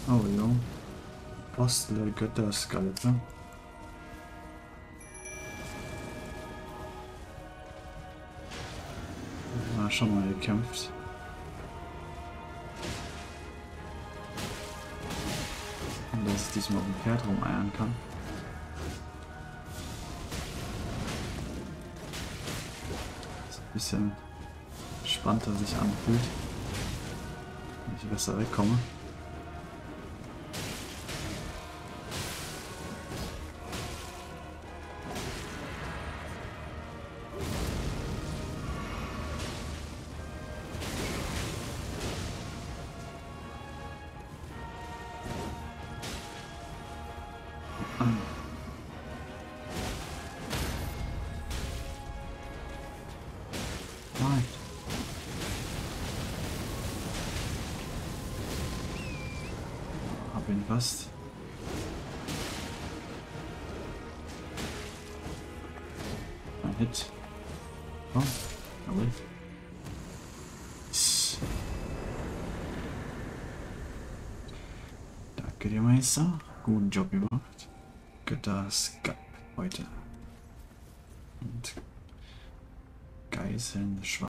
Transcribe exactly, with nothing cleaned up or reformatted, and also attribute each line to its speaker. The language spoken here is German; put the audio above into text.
Speaker 1: Oh jo. Apostel der Götterskalpe. Ja, schon mal gekämpft. Und dass ich diesmal auf dem Pferd rumeiern kann. Dass ein bisschen spannender sich anfühlt. Wenn ich besser wegkomme. Nein. Hab ihn fast. Ein Hit. Oh, jawohl. Danke dir, Meister. Guten Job gemacht. Götterskalp heute. Und Geißeln des Schwarzen.